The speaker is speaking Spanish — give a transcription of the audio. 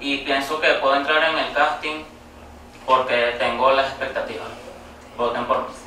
y pienso que puedo entrar en el casting porque tengo las expectativas. Voten por mí.